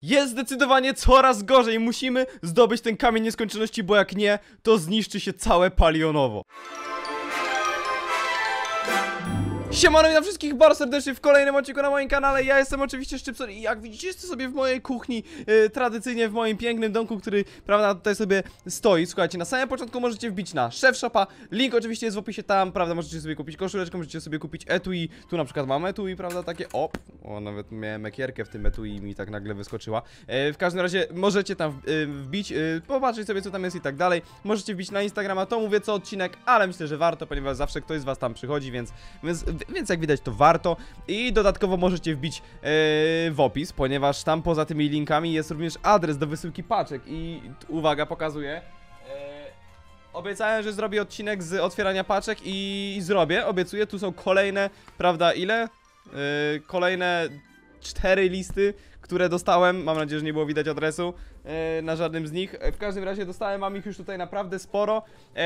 jest zdecydowanie coraz gorzej. Musimy zdobyć ten kamień nieskończoności, bo jak nie, to zniszczy się całe palionowo. Siemano, witam wszystkich bardzo serdecznie w kolejnym odcinku na moim kanale. Ja jestem oczywiście Szczypson i jak widzicie, jestem sobie w mojej kuchni, tradycyjnie w moim pięknym domku, który, prawda, tutaj sobie stoi. Słuchajcie, na samym początku możecie wbić na Chef Shopa, link oczywiście jest w opisie tam, prawda, możecie sobie kupić koszuleczkę, możecie sobie kupić etui. Tu na przykład mam etui, prawda, takie, o, nawet miałem ekierkę w tym etui i mi tak nagle wyskoczyła. W każdym razie możecie tam wbić, popatrzeć sobie co tam jest i tak dalej. Możecie wbić na Instagrama, to mówię co odcinek, ale myślę, że warto, ponieważ zawsze ktoś z was tam przychodzi, więc jak widać to warto. I dodatkowo możecie wbić w opis, ponieważ tam poza tymi linkami jest również adres do wysyłki paczek. I uwaga, pokazuję. Obiecałem, że zrobię odcinek z otwierania paczek i zrobię, obiecuję. Tu są kolejne, prawda, ile? Kolejne 4 listy, które dostałem. Mam nadzieję, że nie było widać adresu na żadnym z nich. W każdym razie dostałem, mam ich już tutaj naprawdę sporo.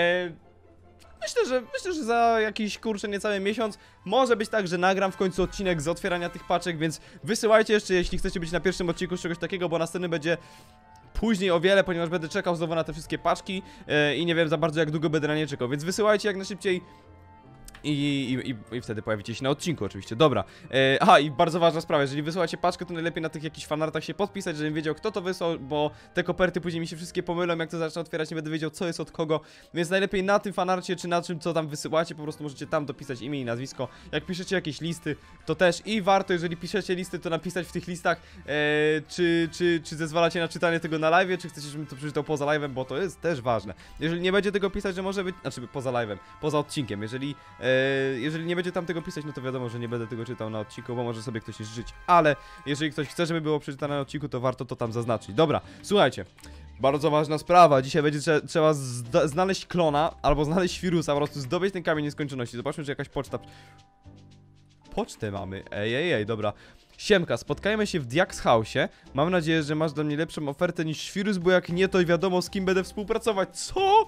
Myślę, że za jakiś, kurczę, niecały miesiąc może być tak, że nagram w końcu odcinek z otwierania tych paczek, więc wysyłajcie jeszcze, jeśli chcecie być na pierwszym odcinku z czegoś takiego, bo następny będzie później o wiele, ponieważ będę czekał znowu na te wszystkie paczki i nie wiem za bardzo jak długo będę na nie czekał, więc wysyłajcie jak najszybciej. I wtedy pojawicie się na odcinku oczywiście, dobra. Aha, i bardzo ważna sprawa, jeżeli wysyłacie paczkę, to najlepiej na tych jakichś fanartach się podpisać, żebym wiedział kto to wysłał, bo te koperty później mi się wszystkie pomylą, jak to zacznę otwierać, nie będę wiedział co jest od kogo. Więc najlepiej na tym fanarcie, czy na czym co tam wysyłacie, po prostu możecie tam dopisać imię i nazwisko. Jak piszecie jakieś listy, to też i warto, jeżeli piszecie listy, to napisać w tych listach, czy zezwalacie na czytanie tego na live'ie, czy chcecie, żebym to przeczytał poza live'em, bo to jest też ważne. Jeżeli nie będzie tego pisać, że może być, znaczy poza live'em, poza odcinkiem, jeżeli nie będzie tam tego pisać, no to wiadomo, że nie będę tego czytał na odcinku, bo może sobie ktoś żyć, ale jeżeli ktoś chce, żeby było przeczytane na odcinku, to warto to tam zaznaczyć. Dobra, słuchajcie, bardzo ważna sprawa, dzisiaj będzie trzeba znaleźć klona, albo znaleźć świrusa, po prostu zdobyć ten kamień nieskończoności. Zobaczmy, czy jakaś poczta... Pocztę mamy, ej, dobra. Siemka, spotkajmy się w Diax House'ie. Mam nadzieję, że masz dla mnie lepszą ofertę niż świrus, bo jak nie, to wiadomo z kim będę współpracować. Co?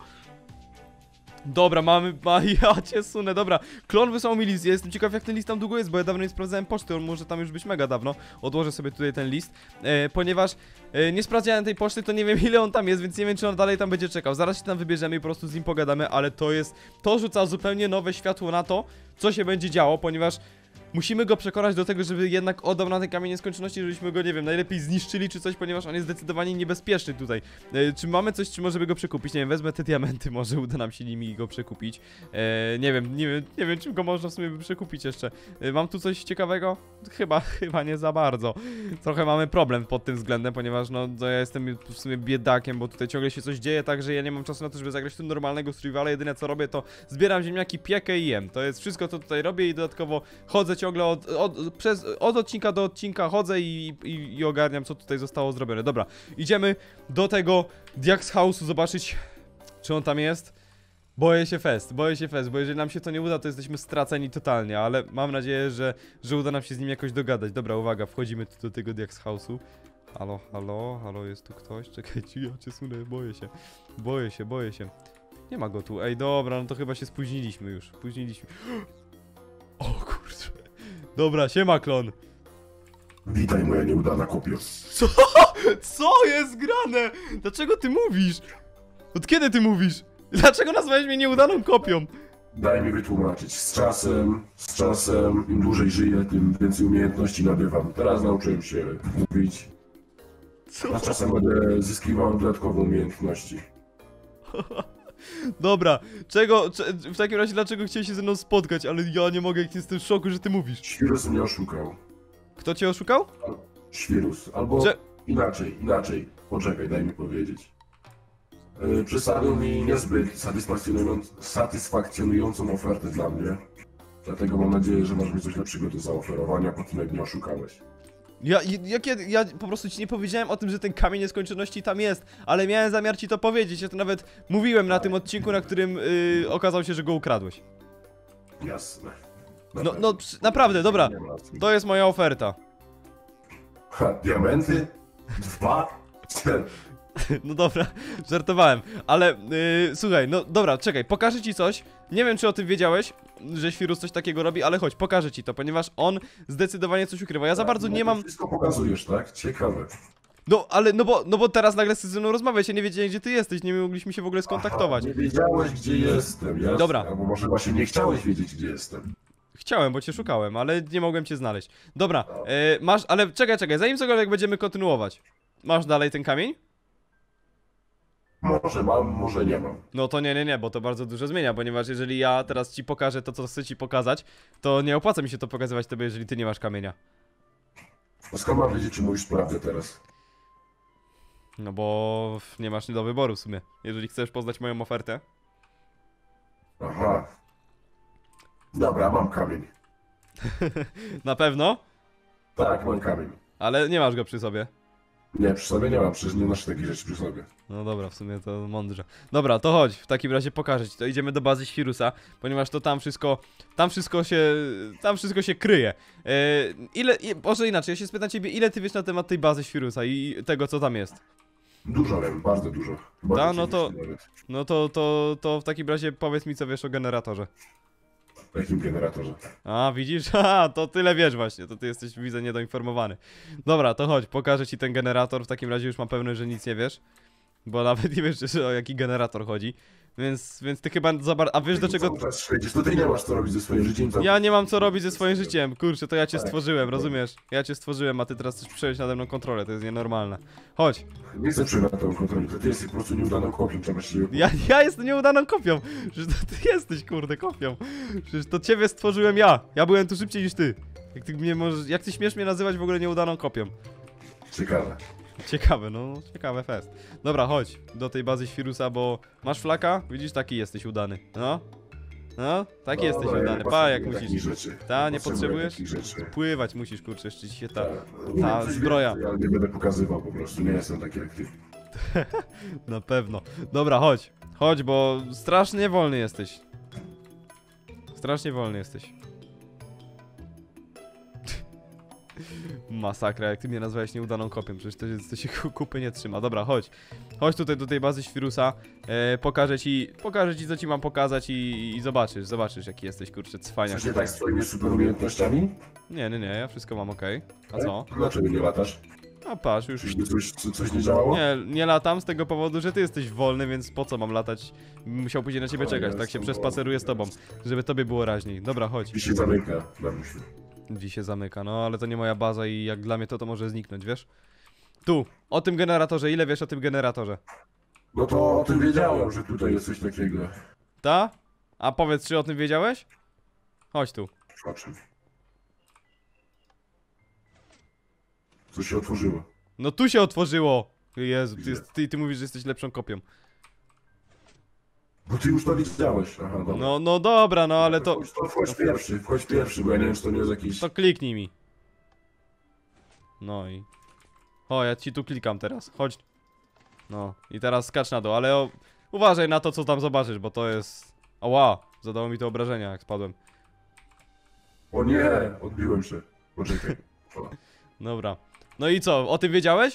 Dobra, ja cię sunę, dobra. Klon wysłał mi list, ja jestem ciekaw jak ten list tam długo jest, bo ja dawno nie sprawdzałem poczty, on może tam już być mega dawno. Odłożę sobie tutaj ten list, ponieważ nie sprawdzałem tej poczty, to nie wiem ile on tam jest, więc nie wiem czy on dalej tam będzie czekał. Zaraz się tam wybierzemy i po prostu z nim pogadamy, ale to rzuca zupełnie nowe światło na to, co się będzie działo, ponieważ musimy go przekonać do tego, żeby jednak oddał na ten kamień nieskończoności, żebyśmy go, nie wiem, najlepiej zniszczyli czy coś, ponieważ on jest zdecydowanie niebezpieczny tutaj. Czy mamy coś, czy możemy go przekupić? Nie wiem, wezmę te diamenty, może uda nam się nimi go przekupić. Nie wiem, czym go można w sumie przekupić jeszcze. Mam tu coś ciekawego? Chyba nie za bardzo. Trochę mamy problem pod tym względem, ponieważ no ja jestem w sumie biedakiem, bo tutaj ciągle się coś dzieje, także ja nie mam czasu na to, żeby zagrać w tym normalnego survivala. Jedyne co robię, to zbieram ziemniaki, piekę i jem. To jest wszystko, co tutaj robię i dodatkowo chodzę ciągle od odcinka do odcinka, chodzę i ogarniam, co tutaj zostało zrobione. Dobra, idziemy do tego Diax House'u zobaczyć, czy on tam jest. Boję się, bo jeżeli nam się to nie uda, to jesteśmy straceni totalnie, ale mam nadzieję, że uda nam się z nim jakoś dogadać. Dobra, uwaga, wchodzimy tu do tego Diax House'u. Halo, jest tu ktoś? Czekajcie, ja cię sunę, boję się. Nie ma go tu, ej, dobra, no to chyba się spóźniliśmy już, O kurczę. Dobra, siema klon. Witaj moja nieudana kopio. Co jest grane? Dlaczego ty mówisz? Od kiedy ty mówisz? Dlaczego nazwałeś mnie nieudaną kopią? Daj mi wytłumaczyć. Z czasem, im dłużej żyję, tym więcej umiejętności nabywam. Teraz nauczyłem się mówić. Co? A czasem będę zyskiwał dodatkowe umiejętności. Dobra, w takim razie dlaczego chciałeś się ze mną spotkać, ale ja nie mogę, jak jestem w szoku, że ty mówisz. Świrus mnie oszukał. Kto cię oszukał? Świrus, albo inaczej. Poczekaj, daj mi powiedzieć. Przedstawił mi niezbyt satysfakcjonującą ofertę dla mnie. Dlatego mam nadzieję, że masz mi coś lepszego do zaoferowania, po tym jak mnie oszukałeś. Ja po prostu ci nie powiedziałem o tym, że ten kamień nieskończoności tam jest, ale miałem zamiar ci to powiedzieć, ja to nawet mówiłem na tym odcinku, na którym okazało się, że go ukradłeś. Jasne. Naprawdę, dobra, to jest moja oferta. Ha, diamenty? 2? No dobra, żartowałem, ale słuchaj, no dobra, czekaj, pokażę ci coś. Nie wiem, czy o tym wiedziałeś, że Świrus coś takiego robi, ale chodź, pokażę ci to, ponieważ on zdecydowanie coś ukrywa. Ja za bardzo nie mam... Wszystko pokazujesz, tak? Ciekawe. No, ale, no bo teraz nagle chcesz ze mną rozmawiać, ja nie wiedziałem, gdzie ty jesteś, nie mogliśmy się w ogóle skontaktować. Aha, nie wiedziałeś, gdzie jestem, jasne. Dobra. Albo może właśnie nie chciałeś wiedzieć, gdzie jestem. Chciałem, bo cię szukałem, ale nie mogłem cię znaleźć. Dobra, masz, ale czekaj, zanim cokolwiek będziemy kontynuować. Masz dalej ten kamień? Może mam, może nie mam. No to nie, bo to bardzo dużo zmienia, ponieważ jeżeli ja teraz ci pokażę to, co chcę ci pokazać, to nie opłaca mi się to pokazywać tobie, jeżeli ty nie masz kamienia. A skąd mam wiedzieć, czy mówisz prawdę teraz? No bo nie masz do wyboru w sumie. Jeżeli chcesz poznać moją ofertę. Aha. Dobra, mam kamień. Na pewno? Tak, mam kamień. Ale nie masz go przy sobie. Nie, przy sobie nie mam, przecież nie noszę takich rzeczy przy sobie. No dobra, w sumie to mądrze. Dobra, to chodź, w takim razie pokażę ci to. Idziemy do bazy Świrusa, ponieważ to tam wszystko się kryje. Może inaczej, ja się spytam ciebie, ile ty wiesz na temat tej bazy Świrusa i tego, co tam jest? Dużo wiem, bardzo dużo. Chyba Ta, więcej no to- niż ty nawet. No to w takim razie powiedz mi, co wiesz o generatorze. W jakim generatorze? A, widzisz? Haha, to tyle wiesz właśnie, to ty jesteś, widzę, niedoinformowany. Dobra, to chodź, pokażę ci ten generator, w takim razie już mam pewność, że nic nie wiesz. Bo nawet nie wiesz, o jaki generator chodzi. Więc ty chyba a wiesz do czego... Cały czas śledzisz, to ty nie masz co robić ze swoim życiem. Ja nie mam co robić ze swoim życiem, kurczę, to ja cię stworzyłem, rozumiesz? Ja cię stworzyłem, a ty teraz chcesz przejąć nade mną kontrolę, to jest nienormalne. Chodź. Nie chcę przyjmować tą kontrolę, to ty jesteś po prostu nieudaną kopią, trzeba się... Ja jestem nieudaną kopią. Przecież to ty jesteś, kurde, kopią. Przecież to ciebie stworzyłem ja. Ja byłem tu szybciej niż ty. Jak ty śmiesz mnie nazywać w ogóle nieudaną kopią? Ciekawe. Ciekawe, no, ciekawe fest. Dobra, chodź do tej bazy Świrusa, bo masz flaka? Widzisz, taki jesteś udany. No, taki jesteś Dobra, ja udany. nie Pa, jak potrzebuję musisz. takich rzeczy. Ta, nie Potrzebuję potrzebujesz? takich rzeczy. Pływać musisz, kurczę, jeszcze ci się ta Tak. Coś zbroja. więcej, ale nie będę pokazywał po prostu, nie jestem taki jak ty. Na pewno. Dobra, chodź. Chodź, bo strasznie wolny jesteś. Strasznie wolny jesteś. Masakra, jak ty mnie nazwałeś nieudaną kopią, przecież to się kupy nie trzyma. Dobra, chodź. Chodź tutaj do tej bazy Świrusa. Pokażę ci co ci mam pokazać i zobaczysz jaki jesteś, kurczę, cwaniak. Coś nie tak z twoimi super umiejętnościami? Nie, ja wszystko mam okej. A co? Dlaczego nie latasz? A patrz, już... Czyżby coś nie działało? Nie latam z tego powodu, że ty jesteś wolny, więc po co mam latać? Musiał później na ciebie O, czekać, tak się jestem przespaceruję z tobą, żeby tobie było raźniej. Dobra, chodź. I się zamyka, mamusiu. Dziś się zamyka, no ale to nie moja baza i jak dla mnie to może zniknąć, wiesz? Tu, o tym generatorze, ile wiesz o tym generatorze? No to o tym wiedziałem, że tutaj jest coś takiego. Ta? A powiedz, czy o tym wiedziałeś? Chodź tu. O czym? Co się otworzyło? No tu się otworzyło! Jezu, Gdzie? ty mówisz, że jesteś lepszą kopią. Bo ty już to widziałeś. Aha, dobra. No dobra, no ale to... Wchodź pierwszy, bo ja nie wiem, czy to nie jest jakiś... To kliknij mi. No i... O, ja ci tu klikam teraz, chodź. No, i teraz skacz na dół, ale uważaj na to, co tam zobaczysz, bo to jest... Ała, zadało mi to obrażenia, jak spadłem. O nie, odbiłem się. Poczekaj. O. Dobra. No i co, o tym wiedziałeś?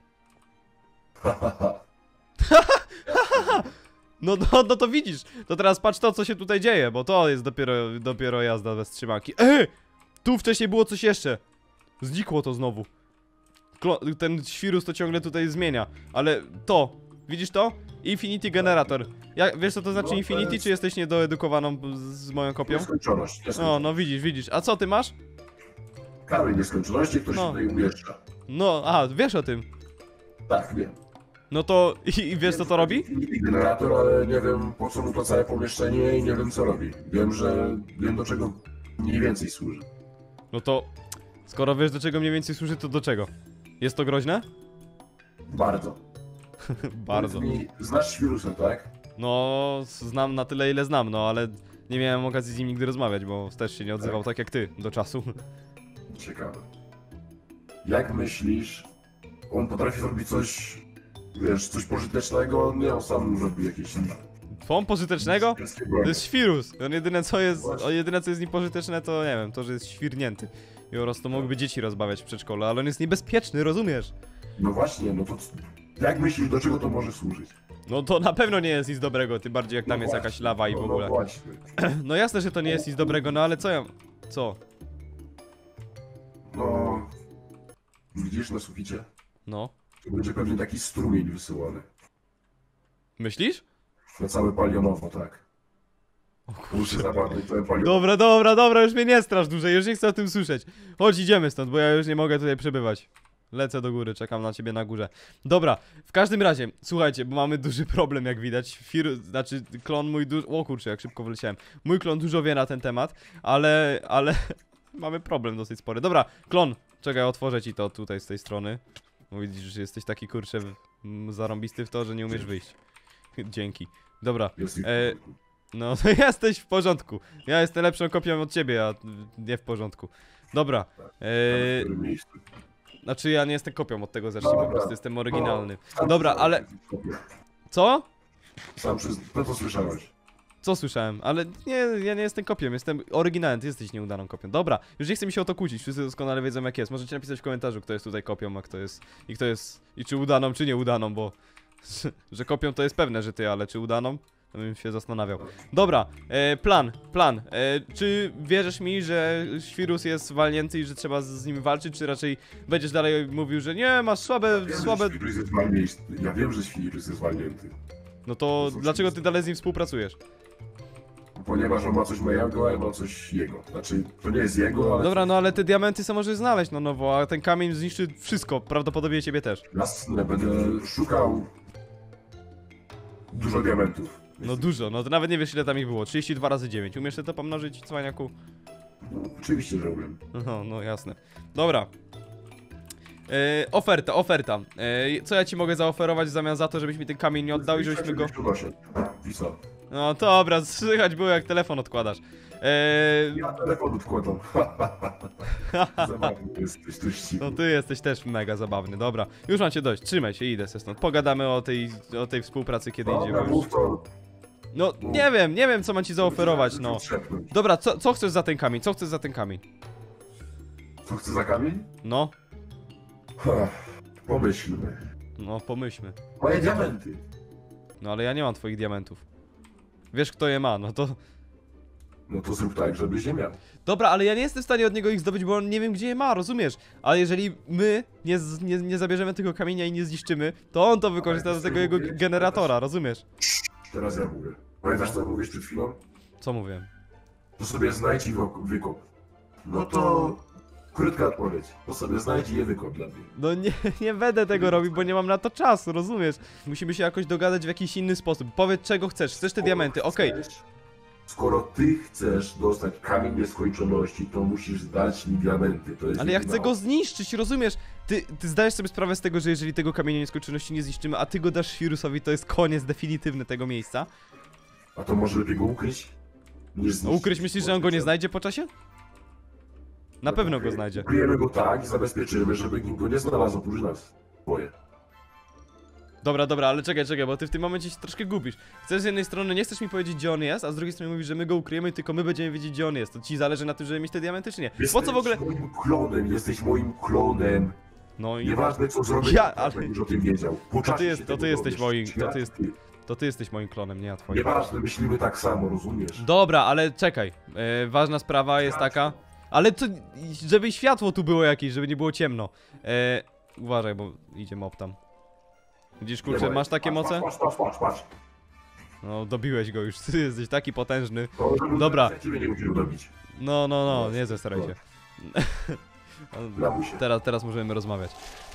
No to widzisz. To teraz patrz to, co się tutaj dzieje, bo to jest dopiero jazda bez trzymanki. Tu wcześniej było coś jeszcze. Znikło to znowu. Ten Świrus to ciągle tutaj zmienia. Ale to, widzisz to? Infinity Generator. Wiesz co to znaczy No, to Infinity, jest- czy jesteś niedoedukowaną z moją kopią? Nieskończoność. No widzisz. A co ty masz? Kamień nieskończoności, ktoś No. tutaj umieszcza. No, wiesz o tym. Tak, wiem. No to i wiesz co to robi? Generator, ale nie wiem po co mu to całe pomieszczenie i nie wiem co robi. Wiem do czego mniej więcej służy. No to, skoro wiesz do czego mniej więcej służy, to do czego? Jest to groźne? Bardzo. Bardzo. Powiedz mi, znasz Świrusa, tak? No, znam na tyle ile znam, no ale nie miałem okazji z nim nigdy rozmawiać, bo też się nie odzywał tak jak ty, do czasu. Ciekawe. Jak myślisz, on potrafi robić coś, wiesz, coś pożytecznego? Nie, on sam robi jakieś... Fon pożytecznego? kiepskie To bronie. jest świrus. On jedyne co jest z nim pożyteczne to nie wiem, to że jest świrnięty. I po prostu mógłby dzieci rozbawiać w przedszkolu, ale on jest niebezpieczny, rozumiesz? No właśnie, no to jak myślisz, do czego to może służyć? No to na pewno nie jest nic dobrego, tym bardziej jak tam No jest właśnie, jakaś lawa i w no ogóle. właśnie. No jasne, że to nie jest nic dobrego, no ale co ja... Co? No... Widzisz na suficie? No. To będzie pewnie taki strumień wysyłany. Myślisz? Na całe palionowo, tak. Muszę zapadnąć całe palionowo. Dobra, już mnie nie strasz dłużej, już nie chcę o tym słyszeć. Chodź, idziemy stąd, bo ja już nie mogę tutaj przebywać. Lecę do góry, czekam na ciebie na górze. Dobra, w każdym razie, słuchajcie, bo mamy duży problem, jak widać. Znaczy, klon mój o kurczę, jak szybko wyleciałem. Mój klon dużo wie na ten temat, ale mamy problem dosyć spory. Dobra, klon, czekaj, otworzę ci to tutaj z tej strony. Bo widzisz, że jesteś taki, kurczę, zarąbisty w to, że nie umiesz wyjść. Dzięki. Dobra, no to jesteś w porządku. Ja jestem lepszą kopią od ciebie, a nie w porządku. Dobra. W którym miejscu? Znaczy ja nie jestem kopią, od tego zacznijmy, po Dobra. prostu jestem oryginalny. Sam Dobra, przyznałeś, ale... że jesteś kopią. Co? Sam to co słyszałeś. Co słyszałem? Ale nie, ja nie jestem kopią, jestem oryginalny, ty jesteś nieudaną kopią. Dobra, już nie chcę mi się o to kłócić, wszyscy doskonale wiedzą jak jest. Możecie napisać w komentarzu, kto jest tutaj kopią, a kto jest... I czy udaną, czy nieudaną, bo... że kopią to jest pewne, że ty, ale czy udaną? To bym się zastanawiał. Dobra, plan. Czy wierzysz mi, że Świrus jest walnięty i że trzeba z nim walczyć, czy raczej będziesz dalej mówił, że nie, masz słabe... Ja wiem, że Świrus jest walnięty. No to dlaczego ty dalej z nim współpracujesz? Ponieważ on ma coś mojego, a ja mam coś jego. Znaczy, to nie jest jego, ale... Dobra, no ale te diamenty są możesz znaleźć na nowo, a ten kamień zniszczy wszystko, prawdopodobnie ciebie też. Jasne, będę szukał... dużo diamentów. No dużo, no to nawet nie wiesz ile tam ich było, 32 razy 9, umiesz sobie to pomnożyć, cwaniaku? No, oczywiście, że umiem. No jasne. Dobra. Oferta. Co ja ci mogę zaoferować w zamian za to, żebyś mi ten kamień nie oddał i żebyśmy go... I co? No dobra, słychać było jak telefon odkładasz. Ja telefon odkładam. Zabawny jesteś, to ścigł. No ty jesteś też mega zabawny, dobra. Już mam cię dość, trzymaj się, idę se stąd. Pogadamy o tej współpracy, kiedy idziemy już. Mów to. No, nie wiem co mam ci zaoferować, no. Dobra, co chcesz za ten kamień? Co chcesz za ten kamień? Co chcę za kamień? No, Pomyślmy. no pomyślmy. Moje diamenty. No ale ja nie mam twoich diamentów. Wiesz kto je ma, no to... No to zrób tak, żebyś nie miał. Dobra, ale ja nie jestem w stanie od niego ich zdobyć, bo on nie wiem gdzie je ma, rozumiesz? Ale jeżeli my nie zabierzemy tego kamienia i nie zniszczymy, to on to wykorzysta do tego jego generatora, rozumiesz? Teraz ja mówię. Pamiętasz co mówisz przed chwilą? Co mówię? To sobie znajdź i wykop. No to... krótka odpowiedź. To sobie znajdź i je wykop dla mnie. No nie będę tego robił, bo nie mam na to czasu, rozumiesz? Musimy się jakoś dogadać w jakiś inny sposób. Powiedz czego chcesz, chcesz te diamenty, okej. Skoro ty chcesz dostać kamień nieskończoności, to musisz dać mi diamenty. To jest Ale ja jedyna chcę go zniszczyć, rozumiesz? Ty zdajesz sobie sprawę z tego, że jeżeli tego kamienia nieskończoności nie zniszczymy, a ty go dasz Świrusowi, to jest koniec definitywny tego miejsca? A to może lepiej go ukryć? Niż No zniszczyć. ukryć, myślisz, że on go nie znajdzie po czasie? Na pewno go znajdzie. Ukryjemy go tak i zabezpieczymy, żeby nikt go nie znalazł oprócz nas. Boję. Dobra, ale czekaj, bo ty w tym momencie się troszkę gubisz. Chcesz z jednej strony, nie chcesz mi powiedzieć gdzie on jest, a z drugiej strony mówisz, że my go ukryjemy i tylko my będziemy wiedzieć gdzie on jest. To ci zależy na tym, żeby mieć te diamenty czy nie? Po co w ogóle... Jesteś moim klonem. No i... Nieważne co zrobię, ale... już o tym wiedział. To ty jesteś moim... To ty jesteś moim klonem, nie ja twoim. Nieważne, myślimy tak samo, rozumiesz? Dobra, ale czekaj. Ważna sprawa jest taka... Ale to... Żeby światło tu było jakieś, żeby nie było ciemno. Uważaj, bo idzie mob tam. Widzisz, kurczę, masz takie moce? Patrz. No, dobiłeś go już, ty jesteś taki potężny. To Dobra. Ciebie nie musimy dobić. No, nie zestaraj się. Brawo się. Teraz możemy rozmawiać.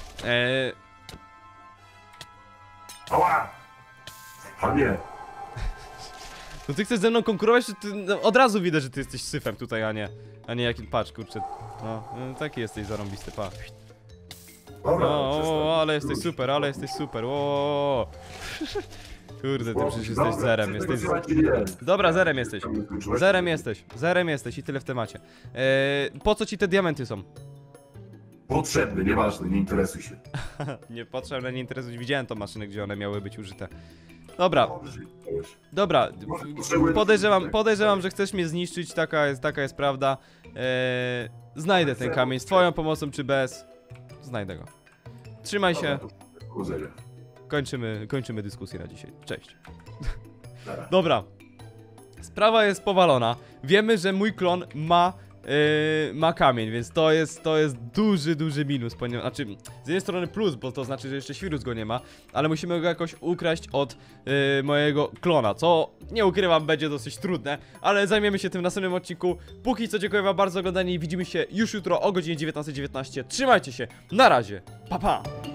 Ała! A nie! No ty chcesz ze mną konkurować, czy ty... No, od razu widać, że ty jesteś syfem tutaj, a nie jakim... Patrz, kurczę. No, taki jesteś zarąbisty, pa. Dobra, Ale jesteś super, o. Kurde, ty przecież jesteś zerem, jesteś... Dobra, zerem jesteś i tyle w temacie. Po co ci te diamenty są? Potrzebny, nieważne, nie interesuj się. Niepotrzebne, nie interesuj, widziałem tą maszynę, gdzie one miały być użyte. Dobra, podejrzewam, że chcesz mnie zniszczyć, taka jest prawda. Znajdę ten kamień z twoją pomocą czy bez. Znajdę go. Trzymaj się. Kończymy dyskusję na dzisiaj. Cześć. Dobra. Sprawa jest powalona. Wiemy, że mój klon ma ma kamień, więc to jest duży minus, ponieważ, znaczy, z jednej strony plus, bo to znaczy, że jeszcze Świrus go nie ma, ale musimy go jakoś ukraść od mojego klona, co nie ukrywam, będzie dosyć trudne, ale zajmiemy się tym w następnym odcinku. Póki co dziękuję wam bardzo za oglądanie i widzimy się już jutro o godzinie 19:19. Trzymajcie się, na razie, pa pa!